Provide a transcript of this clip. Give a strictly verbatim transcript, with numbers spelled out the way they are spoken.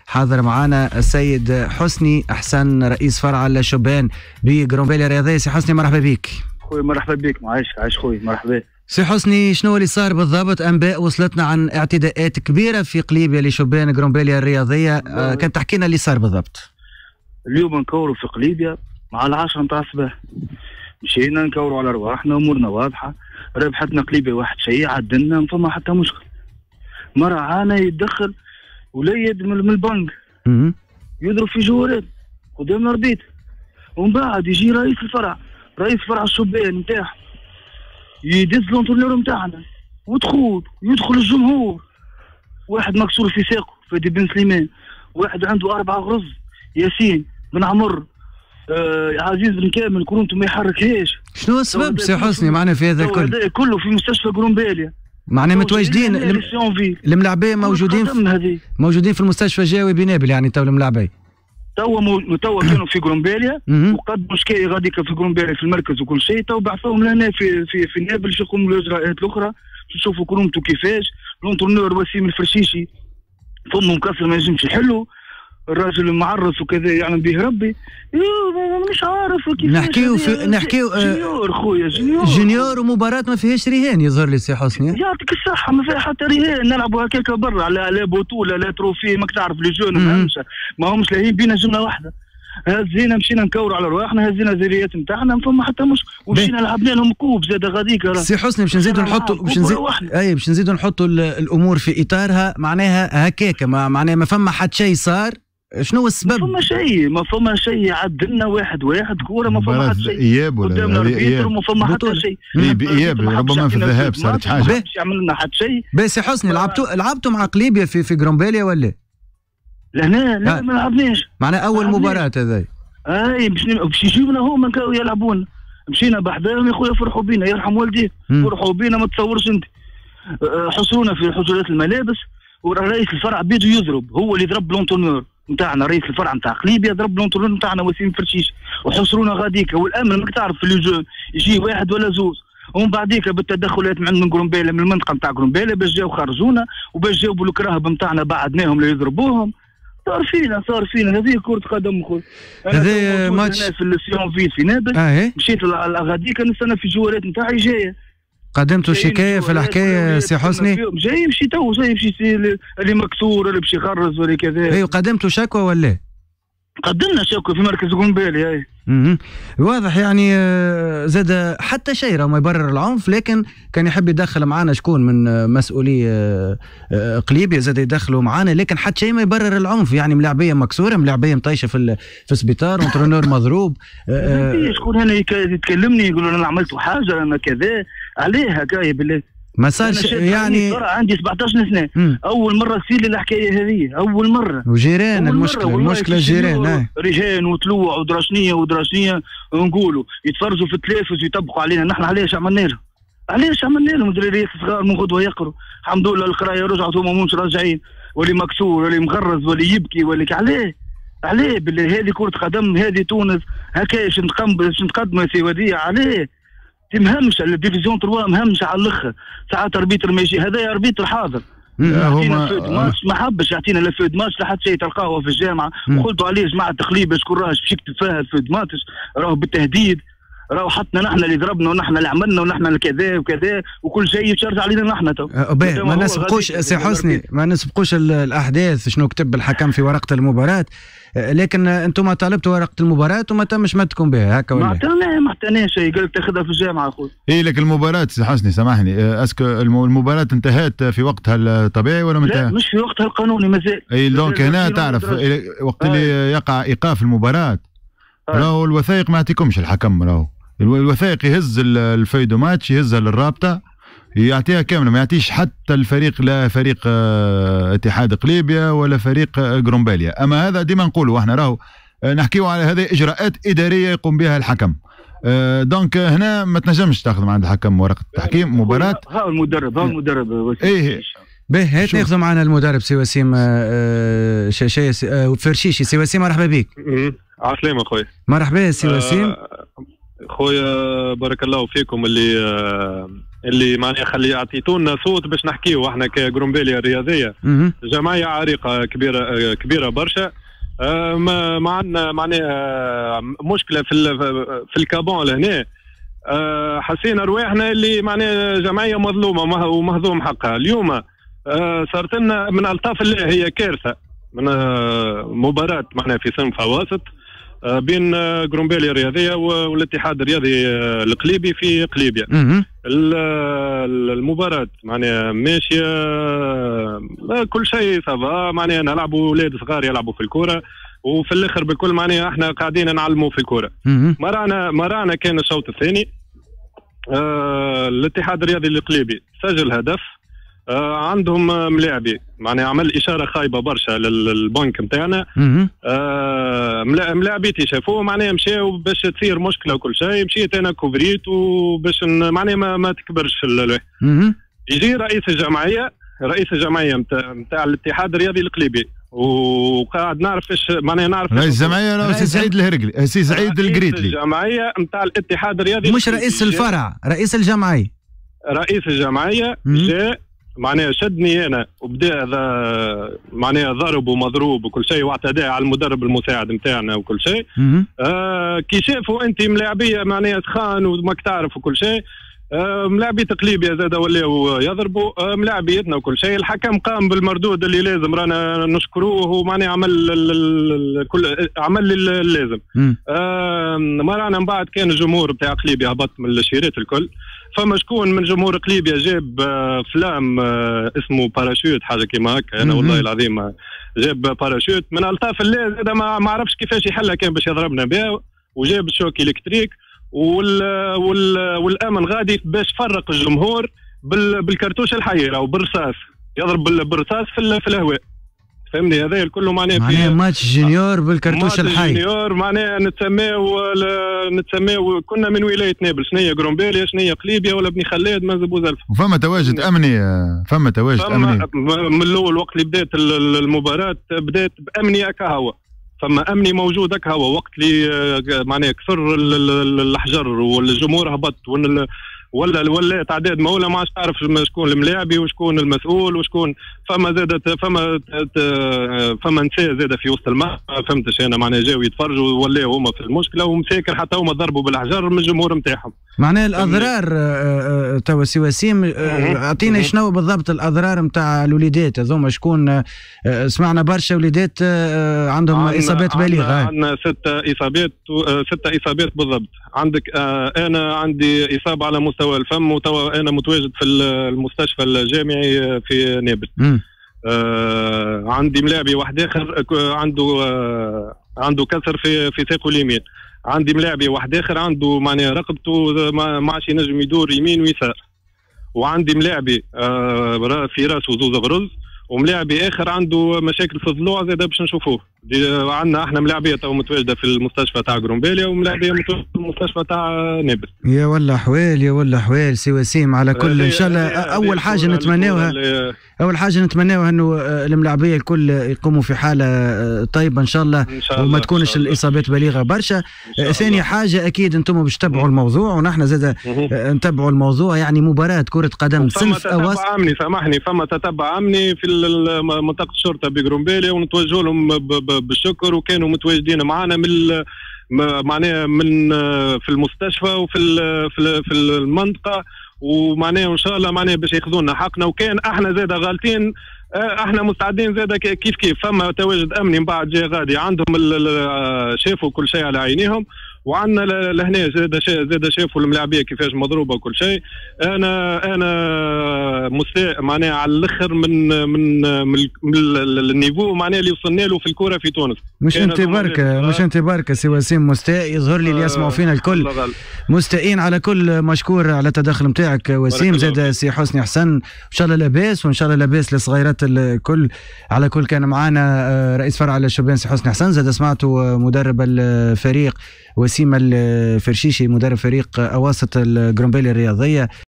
حاضر معنا السيد حسني احسن رئيس فرع الشبان بجرومبيليا الرياضيه. سي حسني مرحبا بك. خويا مرحبا بك، معايش عايش خويا مرحبا. سي حسني، شنو اللي صار بالضبط؟ انباء وصلتنا عن اعتداءات كبيره في قليبيا لشبان جرومبيليا الرياضيه، آه كان تحكي لنا اللي صار بالضبط. اليوم نكوروا في قليبيا مع العشرة نتاع الصباح، مشينا نكوروا على رواحنا، امورنا واضحه، ربحتنا قليبيا واحد شيء عدلنا، ما فما حتى مشكل. مرة عانى يتدخل وليد من البنك يضرب في جوارات قدام الاربيط، ومن بعد يجي رئيس الفرع رئيس فرع الشبان نتاعها يدز لونترونور نتاعنا ودخول يدخل الجمهور، واحد مكسور في ساقه فادي بن سليمان، واحد عنده أربعة غرز ياسين بن عمر، آه عزيز بن كامل كرونته ما يحركهاش. شنو السبب سي حسني معنا في هذا الكل؟ هذا كله في مستشفى جرومبيليا، معنا متواجدين الملاعبين موجودين في موجودين في المستشفى الجاوي بنابل، يعني تو الملاعبين توا مو... توا كانوا في جرومبيليا وقدموا شكاية غاديك في جرومبيليا في المركز وكل شيء، تو بعثوهم لهنا في في في نابل باش يقوموا بالاجراءات الاخرى، نشوفوا كرونته كيفاش. لونترونور وسيم الفرشيشي فمه مكسر ما ينجمش يحلوا، الراجل معرس وكذا يعلم به ربي، مش عارف كيف نحكيو في نحكيو جونيور خويا جونيور جونيور ومباراة ما فيهاش رهان يظهر لي سي حسني. يعطيك الصحة ما فيها حتى رهان، نلعبوا هكاك برا لا لا بطولة لا تروفي، ماك تعرف لي جون ما همش ما همش لاهين بينا جملة واحدة. هزينا مشينا نكوروا على رواحنا، هزينا زريات نتاعنا ما فما حتى مش، ومشينا لعبنا لهم كوب زاد غاديك. سي حسني باش نزيدوا نحطوا باش نزيدوا اي باش نزيدوا نحطوا الامور في اطارها، معناها هكاك معناها ما فما حتى شيء صار. شنو السبب؟ ما فما شيء ما فما شيء عدلنا واحد واحد كوره ما فما حتى شيء. اياب ولا قدام الاربيتر ما فما حتى شيء. اياب ربما في الذهاب صارت حاجه. ما يعمل لنا حتى شيء. بس حسني لعبتوا لعبتوا مع قليبيا في في جرومبيليا ولا؟ لهنا لا ما لعبناش. معناها اول مباراه هذي. اي باش باش يجيونا هما كانوا يلعبون، مشينا بحذاهم يا خويا فرحوا بينا يرحم والديه، فرحوا بينا ما تصورش انت. حصرونا في حجرات الملابس، ورئيس الفرع بيدو يضرب، هو اللي ضرب لونترونور نتاعنا، رئيس الفرع نتاع قليبيا ضرب لونترونور نتاعنا وسيم فرشيش، وحصرونا غاديك. والامن ماك تعرف في اللجون يجي واحد ولا زوز، ومن بعديك بالتدخلات من من جرومبيليا من المنطقه نتاع جرومبيليا باش جاو خرجونا وباش جاوبوا الكراهب نتاعنا بعدناهم ليضربوهم. صار فينا صار فينا هذه كرة قدم خويا. هذا ماتش في السيون في في نابل، آه مشيت غاديك نستنى في الجوالات نتاعي جايه. قدمتوا شكايه في الحكايه سي حسني؟ جاي يمشي تو جاي يمشي اللي مكسور اللي باش يخرز ولا كذا. ايوه قدمتوا شكوى ولا؟ قدمنا شكوى في مركز جرومبيليا. اي اها واضح يعني زاد حتى شيء راه ما يبرر العنف، لكن كان يحب يدخل معنا شكون من مسؤولي قليبيا زاد يدخلوا معنا، لكن حتى شيء ما يبرر العنف، يعني ملاعبيه مكسوره ملاعبيه مطيشه في في السبيطار وانترونور مضروب. شكون هنا يتكلمني يقول انا عملت حاجه انا كذا عليه هكايا بالله ما صارش يعني. عندي سبعطاش سنه مم. اول مره تصير لي الحكايه هذه اول مره. وجيران المشكله المشكله جيران رجال وطلوع ودراسنيه ودراسنيه نقولوا يتفرجوا في التلفز ويطبقوا علينا نحن. علاش عملنا لهم؟ علاش عملنا لهم؟ دراريات صغار من غدوه يقروا الحمد لله القرايه رجعت هما مش راجعين، واللي مكسور واللي مغرز واللي يبكي واللي عليه عليه بالله. هذه كره قدم هذه تونس هكايا باش نتقدموا يا سي وديع عليه. مهمش الديفيزيون ثلاثة مهمش على الاخر، ساعات اربيتر ماشي هذا اربيتر حاضر يعطينا فود ماتش ما حبش يعطينا لا فود ماتش لا حتى شيء تلقاه في الجامعه وقلتوا عليه جماعه تقليب شكون راهش باش يكتب فيها الفود ماتش راهو بالتهديد، راهو حطنا نحن اللي ضربنا ونحن اللي عملنا ونحن اللي كذا وكذا وكل شيء يتشرج علينا نحن. تو ما نسبقوش سي حسني ما نسبقوش الاحداث شنو كتب الحكم في ورقه المباراه، لكن انتم طالبتوا ورقه المباراه وما تمش مدكم بها هكا ولا؟ ما اعطيناه ما اعطيناش شيء، قال تاخذها في الجامعه اخوي. اي لك المباراه سي حسني سامحني، اسكو المباراه انتهت في وقتها الطبيعي ولا منتهى؟ لا مش في وقتها القانوني مازال. اي دونك هنا تعرف وقت اللي يقع ايقاف المباراه راهو الوثائق ما يعطيكمش الحكم، راهو الوثائق يهز الفيدو ماتش يهزها للرابطه يعطيها كامله، ما يعطيش حتى الفريق لا فريق اه اتحاد قليبيا ولا فريق اه جرومبيليا. اما هذا ديما نقولوا احنا راهو اه نحكيو على هذه اجراءات اداريه يقوم بها الحكم. اه دونك هنا ما تنجمش تاخذ من عند الحكم ورقه التحكيم مباراه. ها المدرب ها المدرب ايه به هات ناخذ معنا المدرب سي وسيم اه شاشيه اه فرشيشي. سي وسيم مرحبا بك. عسلامة خويا. مرحبا سي وسيم. خويا بارك الله فيكم اللي اللي معناها خلي يعطيتونا صوت باش نحكيو احنا كجرومبيليا الرياضيه. جمعيه عريقه كبيره كبيره برشا. آه ما, ما عندنا معناها مشكله في في الكابون لهنا. آه حسينا رواحنا اللي معناها جمعيه مظلومه ومهضوم حقها. اليوم آه صارت لنا من الطاف الله هي كارثه من آه مباراه معناها في صنف وسط آه بين آه جرومبيليا الرياضيه والاتحاد الرياضي آه القليبي في قليبيا. المباراه معناها ماشيه آه كل شيء صافا معناها نلعبوا اولاد صغار يلعبوا في الكره وفي الاخر بالكل معناها احنا قاعدين نعلموا في الكره. مرانا مرانا كان الشوط الثاني آه الاتحاد الرياضي القليبي سجل هدف. آه عندهم ملاعبي معناها عمل اشاره خايبه برشا للبنك نتاعنا. آه ملاعبيتي شافوه معناها مشاو باش تصير مشكله وكل شيء. مشيت انا كوفريت وباش معناها ما, ما تكبرش يجي رئيس الجمعيه رئيس الجمعيه نتاع الاتحاد الرياضي القليبي وقاعد نعرف ايش معناها نعرف رئيس الجمعيه سي سعيد الهرقلي سي سعيد القريتلي الجمعيه نتاع الاتحاد الرياضي مش رئيس الفرع رئيس الجمعيه رئيس الجمعيه جاء معناها شدني انا وبدا معناها ضرب ومضروب وكل شيء واعتداء على المدرب المساعد نتاعنا وكل شيء. آه كي شافوا انت ملاعبيه معناها سخان وماك تعرف وكل شيء. آه ملاعبيه قليبيا زاد ولاو يضربوا آه ملاعبيتنا وكل شيء. الحكم قام بالمردود اللي لازم رانا نشكروه ومعناها عمل كل عمل اللازم. آه ما رانا من بعد كان الجمهور بتاع قليبيا هبط من الشيرات الكل. فما شكون من جمهور قليبيا جاب آه فلام آه اسمه باراشوت حاجه كيما هكا. انا والله العظيم جاب باراشوت من الطاف الله زاد ما, ما عرفش كيفاش يحلها كان باش يضربنا بها وجاب الشوك الكتريك وال وال والامن غادي باش فرق الجمهور بال بالكرتوش الحي او بالرصاص يضرب بالرصاص في, في الهواء. فهمني هذا الكل معناها معناها ماتش جونيور بالكرتوش الحي. ماتش جونيور معناها نتسماو نتسماو كنا من ولايه نابلس شنيا جرومبيليا شنيا قليبيا ولا بني خلاد ما زبوزلف. وفما تواجد امني فما تواجد امني من الاول وقت اللي بدات المباراه بدات بامني هكا هو. فما امني موجود هكا هو وقت اللي معناها كثر الاحجار والجمهور هبط ولا ولا تعداد ما ولا ما عادش تعرف شكون الملاعبي وشكون المسؤول وشكون. فما زادت فما فما نساء زاد في وسط الماء فهمتش انا معناها جاوا يتفرجوا ولاو هما في المشكله ومساكن حتى هما ضربوا بالاحجار من الجمهور نتاعهم. معناها الاضرار توا سي وسيم اعطينا شنو بالضبط الاضرار نتاع الوليدات هذوما شكون؟ سمعنا برشا وليدات عندهم اصابات بالغه. عندنا ستة اصابات ستة اصابات بالضبط. عندك انا عندي اصابه على مستوى الفم وتوا انا متواجد في المستشفى الجامعي في نابلس. آه عندي ملاعبي واحد اخر عنده آه عنده كسر في في ساقه اليمين. عندي ملاعبي واحد اخر عنده معناها رقبته ما عادش ينجم يدور يمين ويسار. وعندي ملاعبي آه في راسه زوز غرز وملاعبي اخر عنده مشاكل في الضلوع زاد باش نشوفوه. عندنا احنا ملاعبيه تو متواجده في المستشفى تاع جرومبيليا وملاعبيه متواجده في المستشفى تاع نابلس. يا ولا حوال يا ولا حوال سي وسيم على كل ان شاء الله. اول حاجه نتمناوها اول حاجه نتمناوها انه الملاعبيه الكل يقوموا في حاله طيبه ان شاء الله وما تكونش الاصابات بالغه برشا. ثاني حاجه اكيد انتم باش تتبعوا الموضوع ونحن زاد نتبعوا الموضوع. يعني مباراه كره قدم صنف اوسط. امني سامحني فما تتبع امني في منطقه الشرطه بجرومبيليا ونتوجه لهم بالشكر وكانوا متواجدين معنا من معناها من في المستشفى وفي في المنطقه ومعناها ان شاء الله معناها باش ياخذونا حقنا. وكان احنا زاده غالطين احنا مستعدين زاده كيف كيف. فما تواجد امني من بعد جاي غادي عندهم شافوا كل شيء على عينيهم وعندنا لهنا زاد زاد شافوا الملاعبيه كيفاش مضروبه وكل شيء. انا انا مستاء معناها على الاخر من من من, من النيفو معناها اللي وصلنا له في الكره في تونس. مش انت بركه مش انت بركه سي وسيم مستاء. يظهر لي اللي يسمعوا فينا الكل مستائين على كل. مشكور على التدخل نتاعك وسيم. زاد سي حسني حسن ان شاء الله لاباس وان شاء الله لاباس للصغيرات الكل. على كل كان معنا رئيس فرع الشبان سي حسني حسن. زاد سمعتوا مدرب الفريق وسيم الفرشيشي مدرب فريق اواسط الجرومبيليا الرياضيه.